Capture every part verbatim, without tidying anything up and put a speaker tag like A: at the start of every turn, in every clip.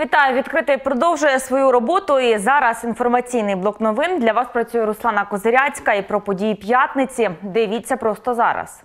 A: Вітаю! Відкритий продовжує свою роботу і зараз інформаційний блок новин. Для вас працює Руслана Козиряцька і про події п'ятниці. Дивіться просто зараз.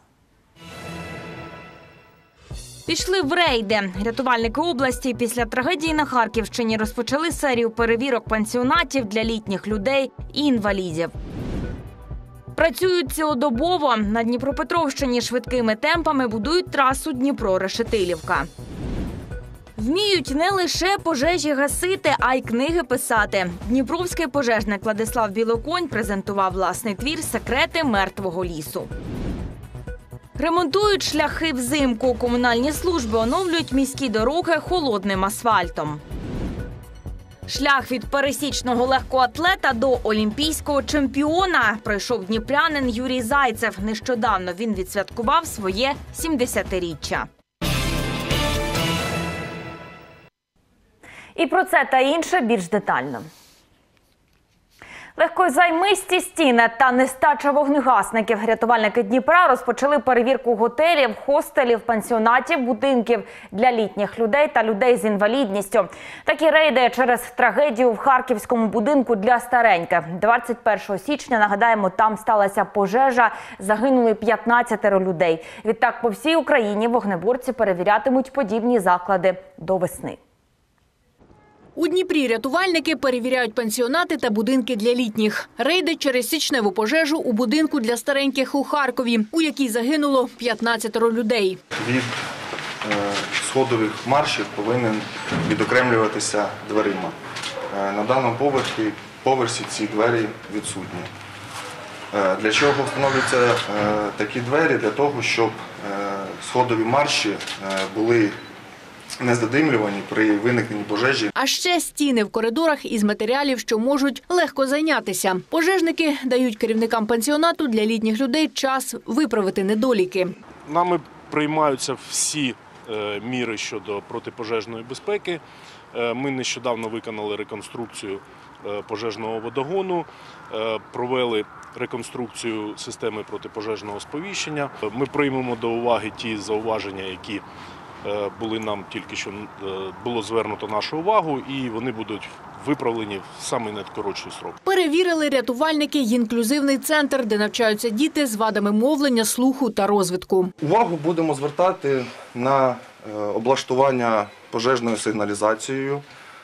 A: Пішли в рейди. Рятувальники області після трагедії на Харківщині розпочали серію перевірок пансіонатів для літніх людей і інвалідів. Працюють цілодобово. На Дніпропетровщині швидкими темпами будують трасу Дніпро-Решетилівка. Вміють не лише пожежі гасити, а й книги писати. Дніпровський пожежник Владислав Білоконь презентував власний твір «Секрети мертвого лісу». Ремонтують шляхи взимку. Комунальні служби оновлюють міські дороги холодним асфальтом. Шлях від пересічного легкоатлета до олімпійського чемпіона пройшов дніпрянин Юрій Зайцев. Нещодавно він відсвяткував своє сімдесятиріччя. І про це та інше більш детально. Легкозаймисті стіни та нестача вогнегасників. Рятувальники Дніпра розпочали перевірку готелів, хостелів, пансіонатів, будинків для літніх людей та людей з інвалідністю. Такі рейди через трагедію в харківському будинку для стареньких. двадцять першого січня, нагадаємо, там сталася пожежа, загинули п'ятнадцятеро людей. Відтак по всій Україні вогнеборці перевірятимуть подібні заклади до весни.
B: У Дніпрі рятувальники перевіряють пансіонати та будинки для літніх. Рейди через січневу пожежу у будинку для стареньких у Харкові, у якій загинуло п'ятнадцятеро людей.
C: Від е, сходових маршів повинен відокремлюватися дверима. Е, на даному поверсі, поверсі ці двері відсутні. Е, для чого встановлюються е, такі двері? Для того, щоб е, сходові марші е, були не задимлювані при виникненні пожежі.
B: А ще стіни в коридорах із матеріалів, що можуть легко зайнятися. Пожежники дають керівникам пансіонату для літніх людей час виправити недоліки.
D: Нами приймаються всі е, міри щодо протипожежної безпеки. Е, ми нещодавно виконали реконструкцію е, пожежного водогону, е, провели реконструкцію системи протипожежного сповіщення. Ми приймемо до уваги ті зауваження, які були нам тільки що було звернуто нашу увагу, і вони будуть виправлені в самий найкоротший строк.
B: Перевірили рятувальники й інклюзивний центр, де навчаються діти з вадами мовлення, слуху та розвитку.
C: Увагу будемо звертати на облаштування пожежною сигналізацією,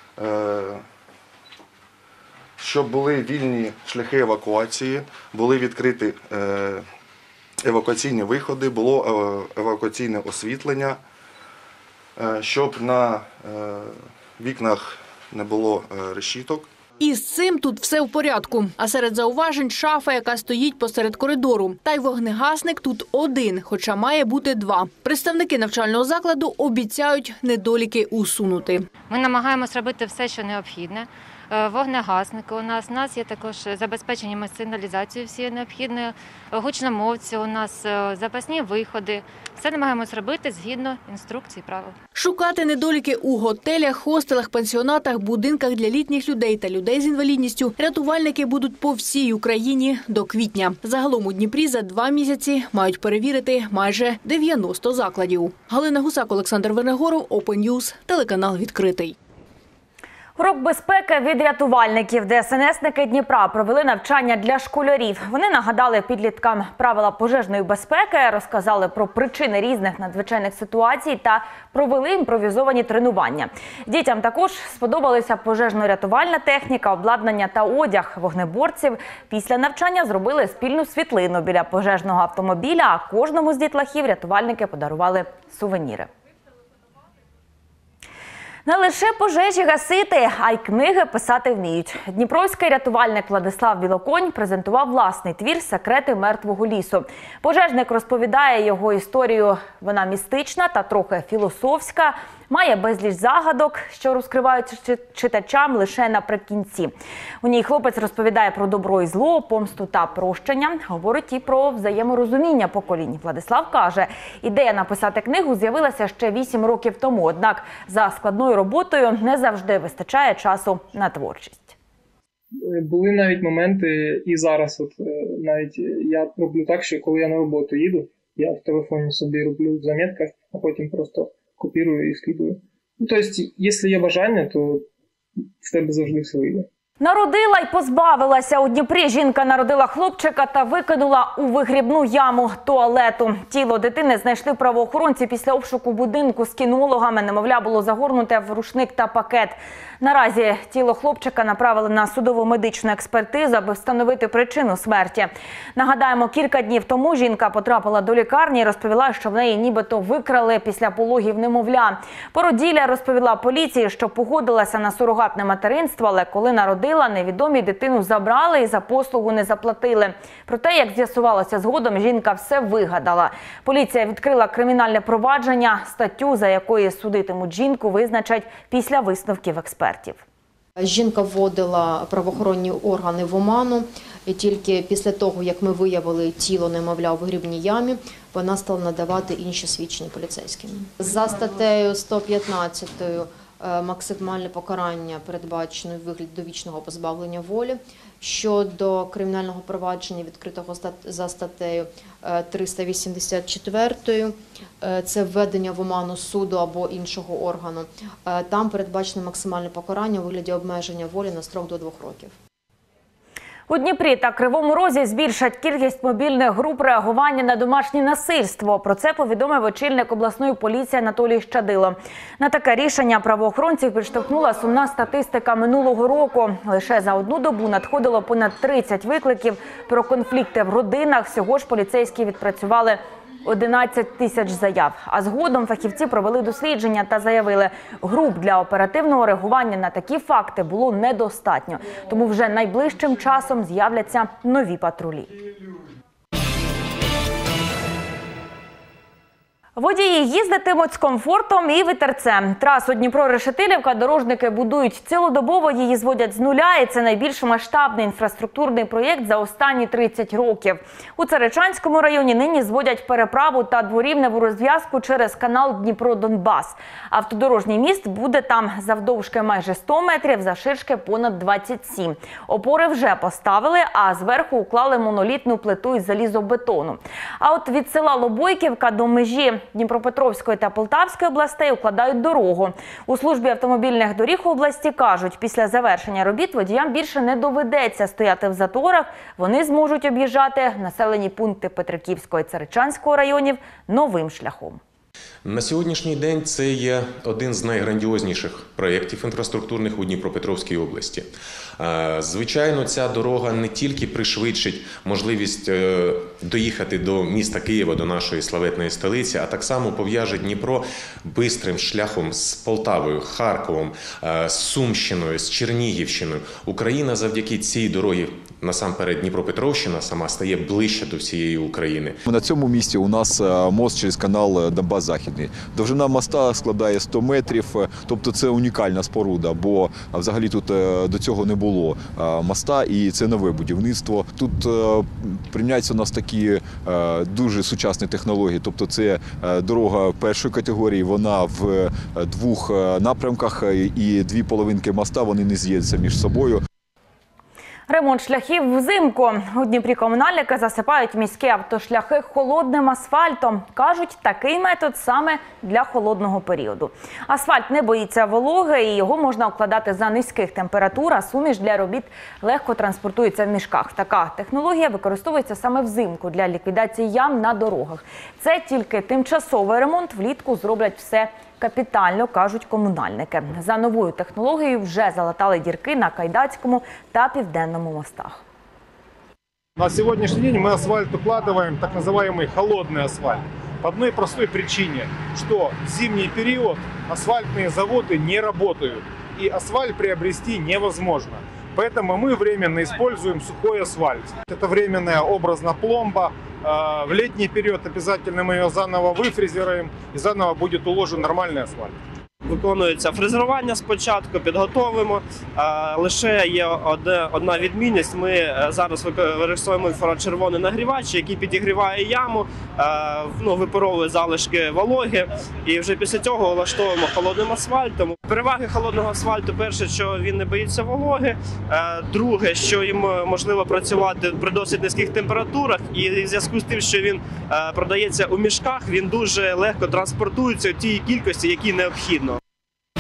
C: щоб були вільні шляхи евакуації, були відкриті евакуаційні виходи, було евакуаційне освітлення, щоб на вікнах не було решіток.
B: І з цим тут все в порядку. А серед зауважень – шафа, яка стоїть посеред коридору. Та й вогнегасник тут один, хоча має бути два. Представники навчального закладу обіцяють недоліки усунути.
E: Ми намагаємось робити все, що необхідне. Вогнегасники у нас, у нас є також забезпечені сигналізацією всі необхідні, гучномовці у нас, запасні виходи. Все намагаємось робити згідно інструкцій, правил.
B: Шукати недоліки у готелях, хостелах, пансіонатах, будинках для літніх людей та людей з інвалідністю рятувальники будуть по всій Україні до квітня. Загалом у Дніпрі за два місяці мають перевірити майже дев'яносто закладів. Галина Гусак, Олександр Вернегоров, Open News, телеканал «Відкритий».
A: Урок безпеки від рятувальників. ДСНСники Дніпра провели навчання для школярів. Вони нагадали підліткам правила пожежної безпеки, розказали про причини різних надзвичайних ситуацій та провели імпровізовані тренування. Дітям також сподобалася пожежно-рятувальна техніка, обладнання та одяг вогнеборців. Після навчання зробили спільну світлину біля пожежного автомобіля, а кожному з дітлахів рятувальники подарували сувеніри. Не лише пожежі гасити, а й книги писати вміють. Дніпровський рятувальник Владислав Білоконь презентував власний твір «Секрети мертвого лісу». Пожежник розповідає його історію. Вона містична та трохи філософська. Має безліч загадок, що розкриваються читачам лише наприкінці. У ній хлопець розповідає про добро і зло, помсту та прощення. Говорить і про взаєморозуміння поколінь. Владислав каже, ідея написати книгу з'явилася ще вісім років тому. Однак за складною роботою не завжди вистачає часу на творчість.
F: Були навіть моменти, і зараз от навіть я роблю так, що коли я на роботу їду, я в телефоні собі роблю в замітках, а потім просто копірую і скидую. Ну, тобто, якщо є бажання, то в тебе завжди все вийде.
A: Народила й позбавилася. У Дніпрі жінка народила хлопчика та викинула у вигрібну яму туалету. Тіло дитини знайшли правоохоронці після обшуку будинку з кінологами. Немовля було загорнуте в рушник та пакет. Наразі тіло хлопчика направили на судово-медичну експертизу, аби встановити причину смерті. Нагадаємо, кілька днів тому жінка потрапила до лікарні і розповіла, що в неї нібито викрали після пологів немовля. Породілля розповіла поліції, що погодилася на сурогатне материнство, але коли народила, невідомі дитину забрали і за послугу не заплатили. Проте, як з'ясувалося згодом, жінка все вигадала. Поліція відкрила кримінальне провадження. Статтю, за якою судитимуть жінку, визначать після висновків експертів.
G: Жінка вводила правоохоронні органи в оману, і тільки після того, як ми виявили тіло немовля у вигрібній ямі, вона стала надавати інші свідчення поліцейським. За статтею сто п'ятнадцятою максимальне покарання передбачено в вигляді довічного позбавлення волі. Щодо кримінального провадження, відкритого за статтею триста вісімдесят четвертою, це введення в оману суду або іншого органу, там передбачено максимальне покарання у вигляді обмеження волі на строк до двох років.
A: У Дніпрі та Кривому Розі збільшать кількість мобільних груп реагування на домашнє насильство. Про це повідомив очільник обласної поліції Анатолій Щадило. На таке рішення правоохоронців підштовхнула сумна статистика минулого року. Лише за одну добу надходило понад тридцять викликів про конфлікти в родинах. Всього ж поліцейські відпрацювали одинадцять тисяч заяв. А згодом фахівці провели дослідження та заявили, груп для оперативного реагування на такі факти було недостатньо. Тому вже найближчим часом з'являться нові патрулі. Водії їздитимуть з комфортом і вітерцем. Трасу Дніпро-Решетилівка дорожники будують цілодобово, її зводять з нуля, і це найбільш масштабний інфраструктурний проєкт за останні тридцять років. У Царичанському районі нині зводять переправу та дворівневу розв'язку через канал Дніпро-Донбас. Автодорожній міст буде там завдовжки майже сто метрів, завширшки понад двадцять сім. Опори вже поставили, а зверху уклали монолітну плиту із залізобетону. А от від села Лобойківка до межі Дніпропетровської та Полтавської областей укладають дорогу. У службі автомобільних доріг області кажуть, після завершення робіт водіям більше не доведеться стояти в заторах. Вони зможуть об'їжджати населені пункти Петриківського і Царичанського районів новим шляхом.
H: На сьогоднішній день це є один з найграндіозніших проєктів інфраструктурних у Дніпропетровській області. Звичайно, ця дорога не тільки пришвидшить можливість доїхати до міста Києва, до нашої славетної столиці, а так само пов'яже Дніпро бистрим шляхом з Полтавою, Харковом, з Сумщиною, з Чернігівщиною. Україна завдяки цій дорогі, насамперед Дніпропетровщина сама, стає ближче до всієї України.
I: На цьому місці у нас мост через канал Донбас-Західний. Довжина моста складає сто метрів, тобто це унікальна споруда, бо взагалі тут до цього не було моста, і це нове будівництво. Тут приміняються у нас такі дуже сучасні технології, тобто це дорога першої категорії, вона в двох напрямках, і дві половинки моста, вони не з'єднуються між собою.
A: Ремонт шляхів взимку. У Дніпрі комунальники засипають міські автошляхи холодним асфальтом. Кажуть, такий метод саме для холодного періоду. Асфальт не боїться вологи і його можна укладати за низьких температур, а суміш для робіт легко транспортується в мішках. Така технологія використовується саме взимку для ліквідації ям на дорогах. Це тільки тимчасовий ремонт, влітку зроблять все капітально, кажуть комунальники. За новою технологією вже залатали дірки на Кайдацькому та Південному мостах.
J: На сегодняшний день мы асфальт укладываем, так называемый холодный асфальт. По одной простой причине, что в зимний период асфальтные заводы не работают, и асфальт приобрести невозможно. Поэтому мы временно используем сухой асфальт. Это временная образно пломба. В летний период обязательно мы ее заново выфрезеруем, и заново будет уложен нормальный асфальт.
K: Виконується фрезерування спочатку, підготовимо. Лише є одна відмінність. Ми зараз використовуємо інфрачервоний нагрівач, який підігріває яму, ну, випаровує залишки вологи. І вже після цього влаштовуємо холодним асфальтом. Переваги холодного асфальту – перше, що він не боїться вологи. Друге, що їм можливо працювати при досить низьких температурах. І в зв'язку з тим, що він продається у мішках, він дуже легко транспортується в тій кількості, які необхідно.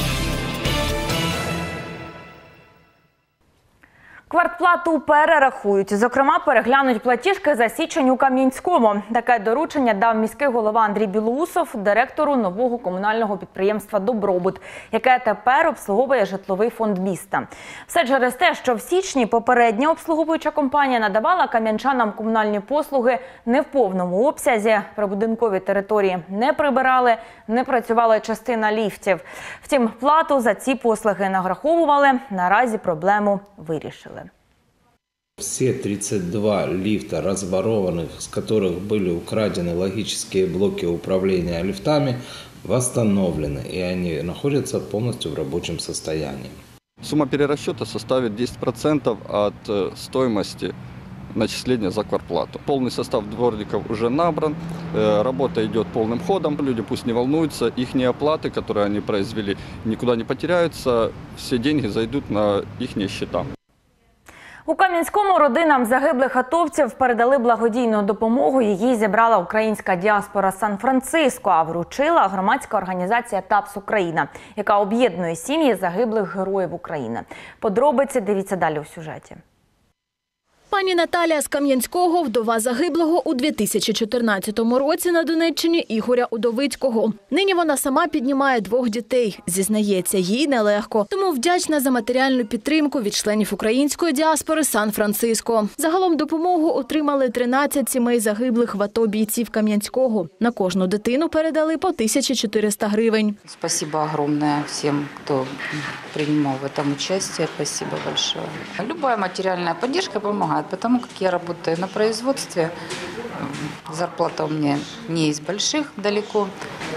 A: Квартплату перерахують. Зокрема, переглянуть платіжки за січень у Кам'янському. Таке доручення дав міський голова Андрій Білоусов директору нового комунального підприємства «Добробут», яке тепер обслуговує житловий фонд міста. Все через те, що в січні попередня обслуговуюча компанія надавала кам'янчанам комунальні послуги не в повному обсязі. Прибудинкові території не прибирали, не працювала частина ліфтів. Втім, плату за ці послуги нараховували. Наразі проблему вирішили.
L: Все тридцать два лифта разворованных, с которых были украдены логические блоки управления лифтами, восстановлены, и они находятся полностью в рабочем состоянии.
M: Сумма перерасчета составит десять процентов от стоимости начисления за квартплату. Полный состав дворников уже набран, работа идет полным ходом. Люди пусть не волнуются, их оплаты, которые они произвели, никуда не потеряются, все деньги зайдут на их счета.
A: У Кам'янському родинам загиблих атовців передали благодійну допомогу. Її зібрала українська діаспора Сан-Франциско, а вручила громадська організація ТАПС Україна, яка об'єднує сім'ї загиблих героїв України. Подробиці дивіться далі у сюжеті.
B: Пані Наталія з Кам'янського, вдова загиблого у дві тисячі чотирнадцятому році на Донеччині Ігоря Удовицького. Нині вона сама піднімає двох дітей. Зізнається, їй нелегко. Тому вдячна за матеріальну підтримку від членів української діаспори Сан-Франциско. Загалом допомогу отримали тринадцять сімей загиблих в АТО бійців Кам'янського. На кожну дитину передали по тисячі чотириста гривень.
N: Спасибо огромное всем, кто принимал в этом участие. Спасибо большое. Любая материальная поддержка помогает. Потому как я работаю на производстве, зарплата у меня не из больших далеко,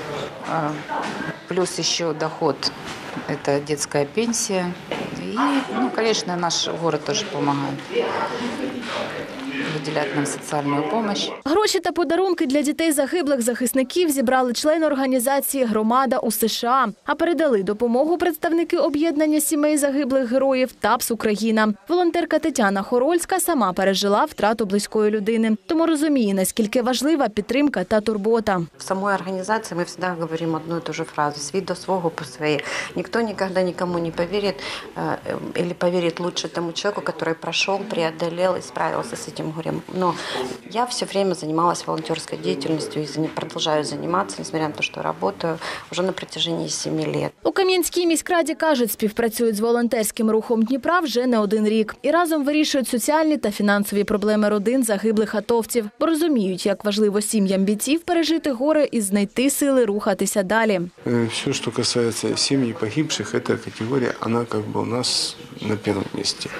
N: плюс еще доход – это детская пенсия. И, ну, конечно, наш город тоже помогает. Виділяють нам соціальну допомогу.
B: Гроші та подарунки для дітей загиблих захисників зібрали члени організації «Громада» у США, а передали допомогу представники об'єднання сімей загиблих героїв ТАПС Україна. Волонтерка Тетяна Хорольська сама пережила втрату близької людини, тому розуміє, наскільки важлива підтримка та турбота.
O: В самій організації ми завжди говоримо одну і ту ж фразу: «Свій до свого по своїй». Ніхто ніколи нікому не повірить, або повірить лучше тому чоловіку, який пройшов, преодолел і справився з цим горем. Но я все время занималась волонтерской деятельностью и продолжаю заниматься, несмотря на то, что работаю уже на протяжении семи лет.
B: У Кам'янській міськраді, кажуть, співпрацюють з волонтерським рухом Дніпра вже не один рік. І разом вирішують соціальні та фінансові проблеми родин загиблих атовців. Бо розуміють, як важливо сім'ям бійців пережити горе і знайти сили рухатися далі.
P: Все, що касається сім'ї погибших, ця категорія, вона якби у нас на першому місці.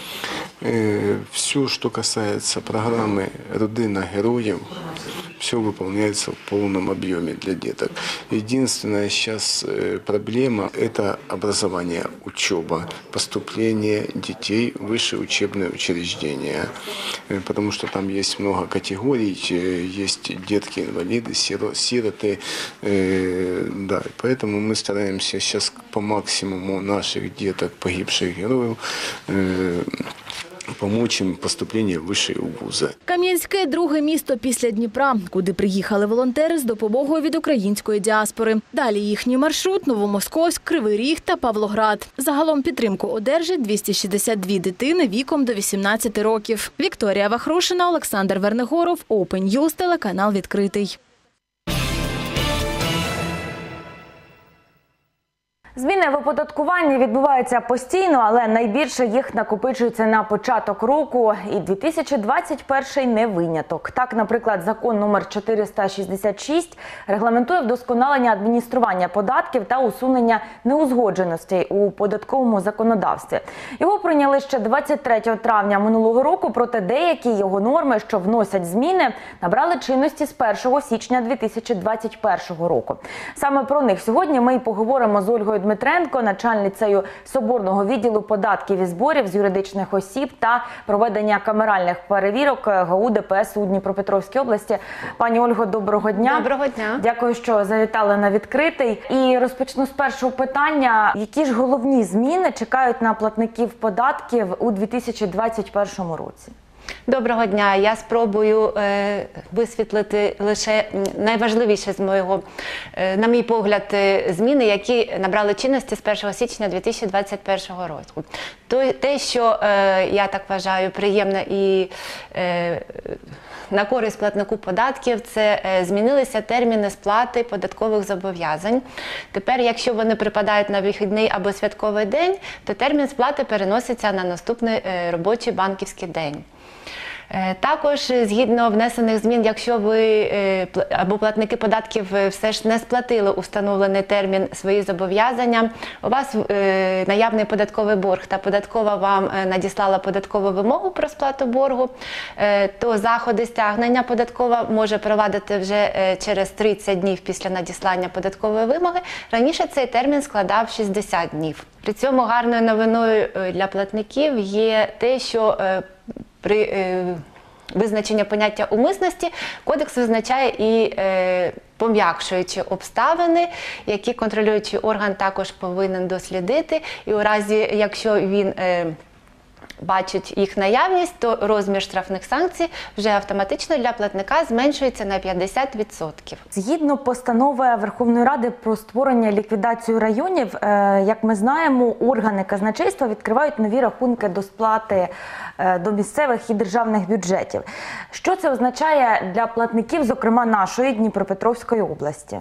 P: Все, что касается программы «Родина героев», все выполняется в полном объеме для деток. Единственная сейчас проблема – это образование, учеба, поступление детей в высшие учебные учреждения. Потому что там есть много категорий, есть детки-инвалиды, сироты. Да, поэтому мы стараемся сейчас по максимуму наших деток, погибших героев, помочь їм поступлення в вищі вузи.
B: Кам'янське – друге місто після Дніпра, куди приїхали волонтери з допомогою від української діаспори. Далі їхній маршрут – Новомосковськ, Кривий Ріг та Павлоград. Загалом підтримку одержать двісті шістдесят дві дитини віком до вісімнадцяти років. Вікторія Вахрушина, Олександр Вернигоров, Open News, телеканал «Відкритий».
A: Зміни в оподаткуванні відбуваються постійно, але найбільше їх накопичується на початок року. І дві тисячі двадцять перший не виняток. Так, наприклад, закон номер чотириста шістдесят шість регламентує вдосконалення адміністрування податків та усунення неузгодженостей у податковому законодавстві. Його прийняли ще двадцять третього травня минулого року, проте деякі його норми, що вносять зміни, набрали чинності з першого січня дві тисячі двадцять першого року. Саме про них сьогодні ми й поговоримо з Ольгою Дмитренко, начальницею Соборного відділу податків і зборів з юридичних осіб та проведення камеральних перевірок ГАУ ДПС у Дніпропетровській області. Пані Ольго, доброго дня.
Q: Доброго дня.
A: Дякую, що завітали на «Відкритий». І розпочну з першого питання. Які ж головні зміни чекають на платників податків у дві тисячі двадцять першому році?
Q: Доброго дня. Я спробую е, висвітлити лише найважливіше з моєго, е, на мій погляд, е, зміни, які набрали чинності з першого січня дві тисячі двадцять першого року. То, те, що, е, я так вважаю, приємно і е, на користь платнику податків, це е, змінилися терміни сплати податкових зобов'язань. Тепер, якщо вони припадають на вихідний або святковий день, то термін сплати переноситься на наступний е, робочий банківський день. Також, згідно внесених змін, якщо ви або платники податків все ж не сплатили у встановлений термін свої зобов'язання, у вас наявний податковий борг та податкова вам надіслала податкову вимогу про сплату боргу, то заходи стягнення податкова може провадити вже через тридцять днів після надіслання податкової вимоги. Раніше цей термін складав шістдесят днів. При цьому гарною новиною для платників є те, що при е, визначенні поняття умисності кодекс визначає і е, пом'якшуючі обставини, які контролюючий орган також повинен дослідити. І у разі, якщо він е, бачить їх наявність, то розмір штрафних санкцій вже автоматично для платника зменшується на п'ятдесят відсотків.
A: Згідно постанови Верховної Ради про створення і ліквідацію районів, як ми знаємо, органи казначейства відкривають нові рахунки до сплати до місцевих і державних бюджетів. Що це означає для платників, зокрема нашої Дніпропетровської області?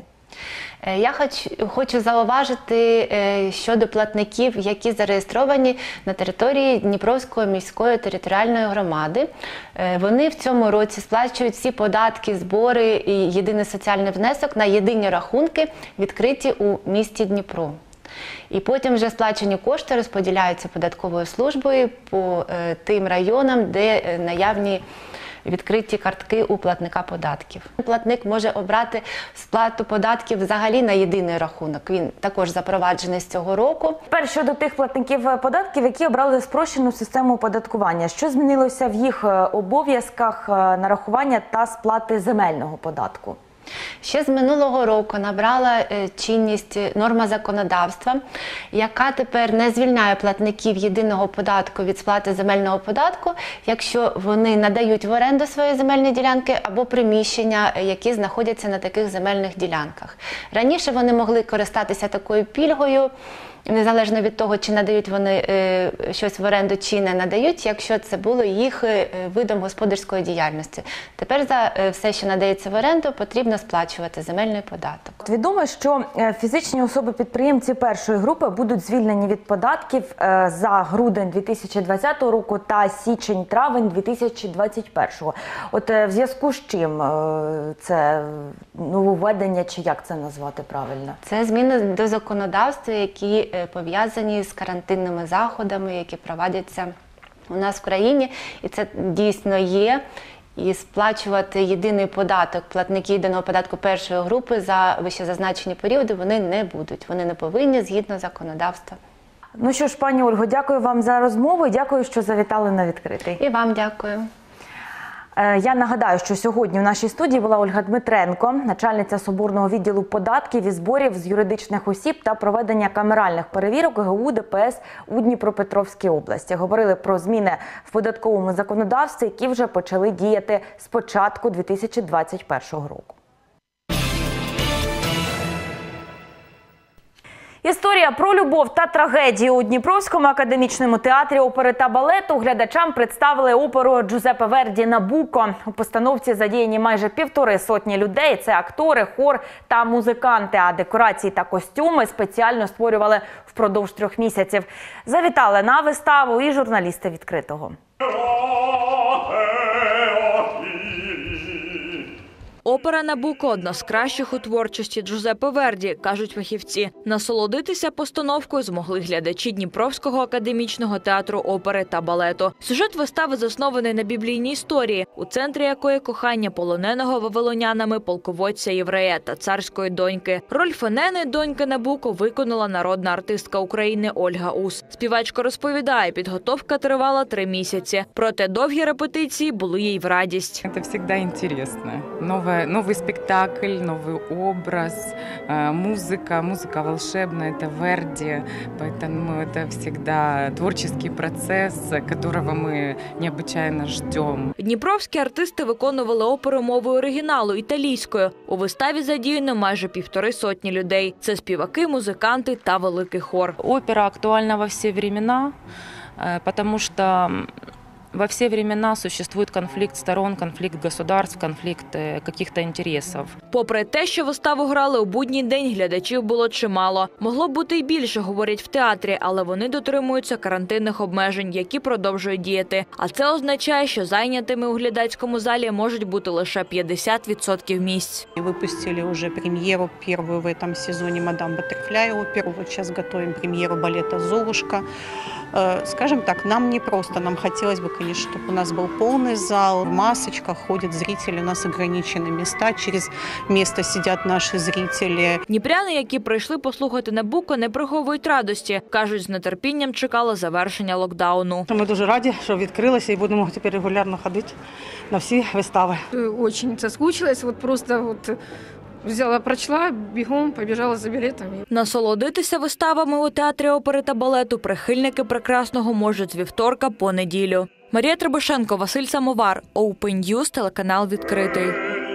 Q: Я хочу зауважити щодо платників, які зареєстровані на території Дніпровської міської територіальної громади. Вони в цьому році сплачують всі податки, збори і єдиний соціальний внесок на єдині рахунки, відкриті у місті Дніпро. І потім вже сплачені кошти розподіляються податковою службою по тим районам, де наявні відкриті картки у платника податків. Платник може обрати сплату податків взагалі на єдиний рахунок. Він також запроваджений з цього року.
A: Тепер щодо тих платників податків, які обрали спрощену систему оподаткування. Що змінилося в їх обов'язках нарахування та сплати земельного податку?
Q: Ще з минулого року набрала чинність норма законодавства, яка тепер не звільняє платників єдиного податку від сплати земельного податку, якщо вони надають в оренду свої земельні ділянки або приміщення, які знаходяться на таких земельних ділянках. Раніше вони могли користатися такою пільгою, незалежно від того, чи надають вони е, щось в оренду, чи не надають, якщо це було їх е, видом господарської діяльності. Тепер за е, все, що надається в оренду, потрібно сплачувати земельний податок.
A: Відомо, що фізичні особи-підприємці першої групи будуть звільнені від податків е, за грудень дві тисячі двадцятого року та січень-травень дві тисячі двадцять першого. От е, в зв'язку з чим е, це нововведення, чи як це назвати правильно?
Q: Це зміни до законодавства, які пов'язані з карантинними заходами, які проводяться у нас в країні. І це дійсно є. І сплачувати єдиний податок, платники єдиного податку першої групи за вищезазначені періоди вони не будуть. Вони не повинні згідно законодавства.
A: Ну що ж, пані Ольго, дякую вам за розмову і дякую, що завітали на відкритий.
Q: І вам дякую.
A: Я нагадаю, що сьогодні в нашій студії була Ольга Дмитренко, начальниця Соборного відділу податків і зборів з юридичних осіб та проведення камеральних перевірок ГУ ДПС у Дніпропетровській області. Говорили про зміни в податковому законодавстві, які вже почали діяти з початку дві тисячі двадцять першого року. Історія про любов та трагедію у Дніпровському академічному театрі опери та балету глядачам представили оперу Джузеппе Верді «Набуко». У постановці задіяні майже півтори сотні людей. Це актори, хор та музиканти. А декорації та костюми спеціально створювали впродовж трьох місяців. Завітали на виставу і журналісти «Відкритого».
R: Опера «Набуко» – одна з кращих у творчості Джузеппе Верді, кажуть фахівці. Насолодитися постановкою змогли глядачі Дніпровського академічного театру опери та балету. Сюжет вистави заснований на біблійній історії, у центрі якої кохання полоненого вавилонянами полководця-єврея та царської доньки. Роль Фенени, доньки Набуко, виконала народна артистка України Ольга Ус. Співачка розповідає, підготовка тривала три місяці. Проте довгі репетиції були їй в радість.
S: Це завжди цікаво. Нове новый спектакль, новый образ, музыка, музыка волшебная, это Верди, поэтому это всегда творческий процесс, которого мы необычайно ждем.
R: Дніпровські артисти виконували оперу мовою оригіналу – італійською. У виставі задіяно майже півтори сотні людей. Це співаки, музиканти та великий хор.
T: Опера актуальна во все времена, потому что во все времена существует конфликт сторон, конфликт государств, конфликт каких-то интересов.
R: Попри те, що виставу грали у будній день, глядачів було чимало. Могло б бути й більше, говорять в театрі, але вони дотримуються карантинних обмежень, які продовжують діяти. А це означає, що зайнятими у глядацькому залі можуть бути лише п'ятдесят відсотків місць.
U: Выпустили уже премьеру первую в этом сезоне «Мадам Баттерфляй» оперу. Вот сейчас готовим премьеру балета «Золушка». Скажем так, нам не просто, нам хотелось бы, конечно, чтобы у нас был полный зал, в масочках ходят зрители, у нас ограничены места, через место сидят наши зрители.
R: Дніпряни, які прийшли послухати Набуко, не приховують радості. Кажуть, з нетерпінням чекали завершення локдауну.
V: Ми дуже раді, що відкрилося і будемо тепер регулярно ходити на всі вистави.
W: Очень соскучилась, вот просто вот взяла, прочла, бігом побіжала за білетами.
R: Насолодитися виставами у театрі опери та балету прихильники прекрасного можуть з вівторка по неділю. Марія Требушенко, Василь Самовар, Open News, телеканал «Відкритий».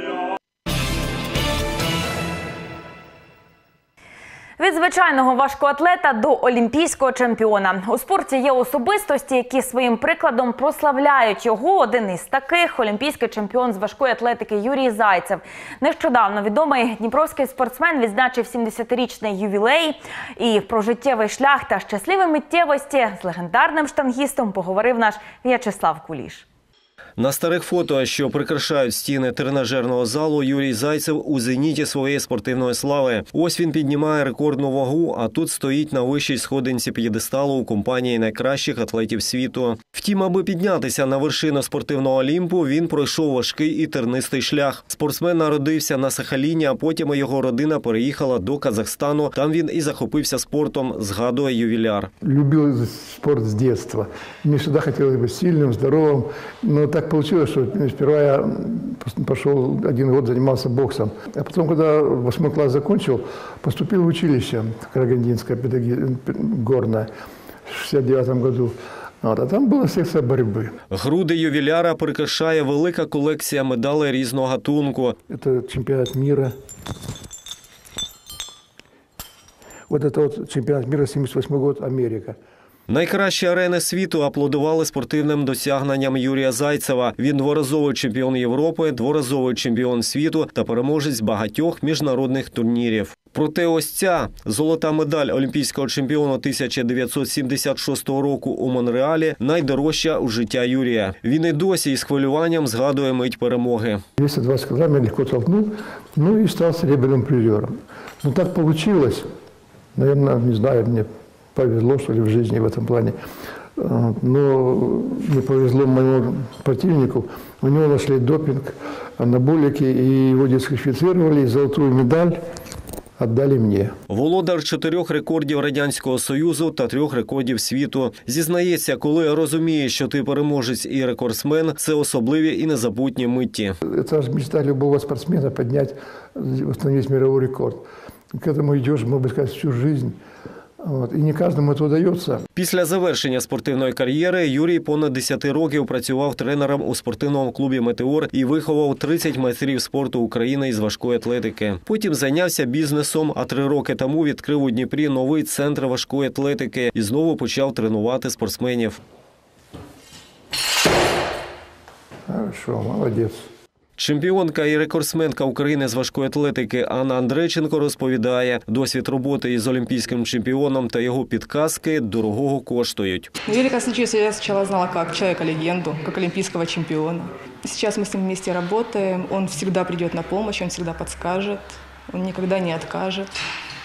A: Від звичайного важкоатлета до олімпійського чемпіона. У спорті є особистості, які своїм прикладом прославляють його. Один із таких – олімпійський чемпіон з важкої атлетики Юрій Зайцев. Нещодавно відомий дніпровський спортсмен відзначив сімдесятирічний ювілей. І про життєвий шлях та щасливі миттєвості з легендарним штангістом поговорив наш В'ячеслав Куліш.
X: На старих фото, що прикрашають стіни тренажерного залу, Юрій Зайцев у зеніті своєї спортивної слави. Ось він піднімає рекордну вагу, а тут стоїть на вищій сходинці п'єдесталу у компанії найкращих атлетів світу. Втім, аби піднятися на вершину спортивного Олімпу, він пройшов важкий і тернистий шлях. Спортсмен народився на Сахаліні, а потім його родина переїхала до Казахстану. Там він і захопився спортом, згадує ювіляр.
Y: Любив спорт з дитинства. Мені завжди хотілося бути сильним, здоровим. Но так получилось, что сперва я пошел, один год занимался боксом. А потом, когда восьмой класс закончил, поступил в училище Карагандинское, горное, в шестьдесят девятом году. А там була секція боротьби.
X: Груди ювіляра прикрашає велика колекція медалей різного гатунку.
Y: Це чемпіонат світу. Вот это вот чемпионат мира сімдесят восьмой год, Америка.
X: Найкращі арени світу аплодували спортивним досягненням Юрія Зайцева. Він дворазовий чемпіон Європи, дворазовий чемпіон світу та переможець багатьох міжнародних турнірів. Проте ось ця золота медаль олімпійського чемпіона тисяча дев'ятсот сімдесят шостого року у Монреалі найдорожча у життя Юрія. Він і досі із хвилюванням згадує мить перемоги.
Y: двісті двадцять кілограмів я легко толкнув, ну і став серебряним призером. Ну так вийшло. Наверное, не знаю, мне повезло, что ли, в жизни в этом плане. Но не повезло моему противнику. У него нашли допинг, анаболики, и его дисквалифицировали, и золотую медаль віддали мені.
X: Володар чотирьох рекордів Радянського Союзу та трьох рекордів світу. Зізнається, коли розуміє, що ти переможець і рекордсмен, це особливі і незабутні митті.
Y: Це ж мечта любого спортсмена – підняти, встановити мировий рекорд. К этому йдеш, можна сказати, всю життя. От, і не кожному це вдається.
X: Після завершення спортивної кар'єри Юрій понад десять років працював тренером у спортивному клубі «Метеор» і виховав тридцять майстрів спорту України із важкої атлетики. Потім зайнявся бізнесом, а три роки тому відкрив у Дніпрі новий центр важкої атлетики і знову почав тренувати спортсменів.
Y: Хорошо, молодець.
X: Чемпіонка і рекордсменка України з важкої атлетики Анна Андрейченко розповідає, досвід роботи із олімпійським чемпіоном та його підказки дорогого коштують.
Z: Юрия Константиновича я сначала знала как человека-легенду, как олимпийского чемпиона. Сейчас мы с ним вместе работаем, он всегда придет на помощь, он всегда подскажет, он никогда не откажет.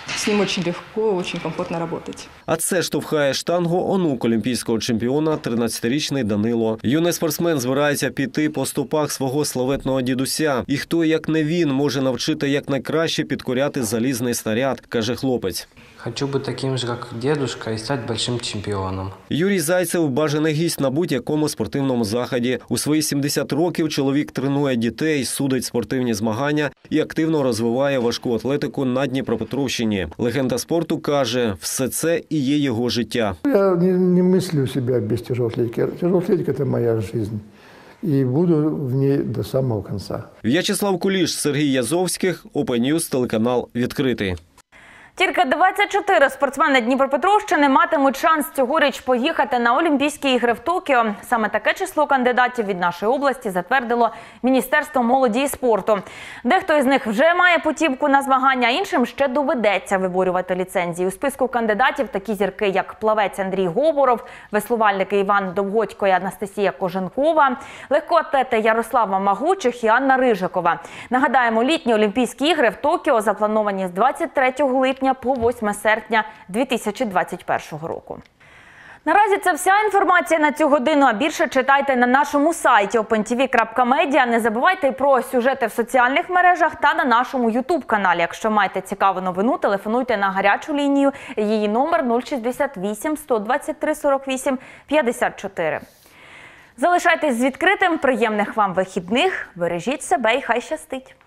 Z: С ним очень легко, очень комфортно работать.
X: А це штовхає штангу онук олімпійського чемпіона, тринадцятирічний Данило. Юний спортсмен збирається піти по стопах свого славетного дідуся. І хто, як не він, може навчити якнайкраще підкоряти залізний снаряд, каже хлопець.
C: Хочу быть таким же, как дедушка, и стать большим чемпионом.
X: Юрій Зайцев – бажаний гість на будь-якому спортивному заході. У свої сімдесят років чоловік тренує дітей, судить спортивні змагання і активно розвиває важку атлетику на Дніпропетровщині. Легенда спорту каже, все це і є його життя.
Y: Я не, не мыслю себя без тяжелой атлетики. Тяжелая атлетика – это моя жизнь. И буду в ней до самого конца.
X: В'ячеслав Куліш, Сергій Язовських, Open News, телеканал «Відкритий».
A: Тільки двадцять чотири спортсмени Дніпропетровщини матимуть шанс цьогоріч поїхати на Олімпійські ігри в Токіо. Саме таке число кандидатів від нашої області затвердило Міністерство молоді і спорту. Дехто із них вже має путівку на змагання, а іншим ще доведеться виборювати ліцензії. У списку кандидатів такі зірки, як плавець Андрій Говоров, веслувальники Іван Довгодько і Анастасія Коженкова, легкоатлети Ярослава Магучих і Анна Рижикова. Нагадаємо, літні Олімпійські ігри в Токіо заплановані з двадцять третього липня по восьме серпня дві тисячі двадцять першого року. Наразі це вся інформація на цю годину, а більше читайте на нашому сайті опен ті ві крапка медіа. Не забувайте про сюжети в соціальних мережах та на нашому ютуб-каналі. Якщо маєте цікаву новину, телефонуйте на гарячу лінію. Її номер нуль шістдесят вісім сто двадцять три сорок вісім п'ятдесят чотири. Залишайтесь з відкритим, приємних вам вихідних, бережіть себе і хай щастить!